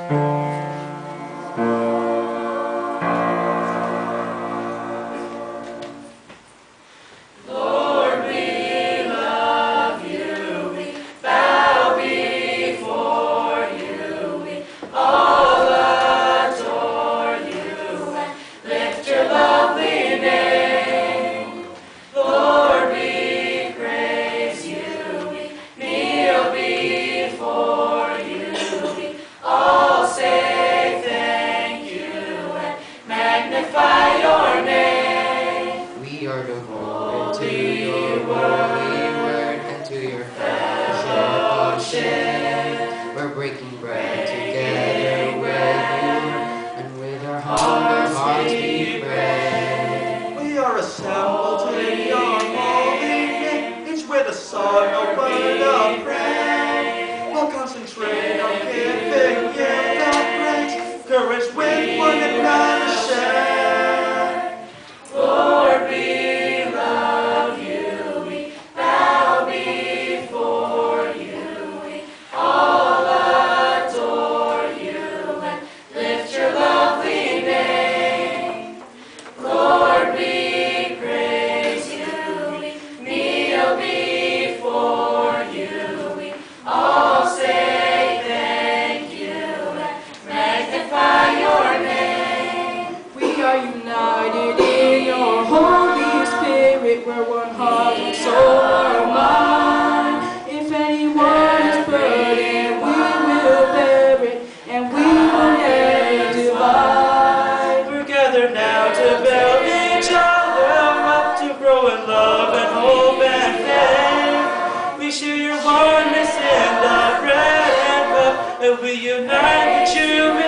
We are devoted to your holy word and to your fellowship. We're breaking bread together with you, and with our humble hearts we pray. We are assembled in your holy name, each with a song, a word of praise. We'll concentrate on giving you the praise, courage with one another share. Lord, we love you, we bow before you, we all adore you and lift your lovely name. Lord, we praise you, we kneel before you, we all say thank you and magnify your name. We are united in your Holy Spirit, we're one heart and soul, one mind. If anyone is burdened, we will bear it, and we will never divide. We're gathered now to build each other up, to grow in love and hope and faith. We share your oneness in the bread and cup, and we unite with you.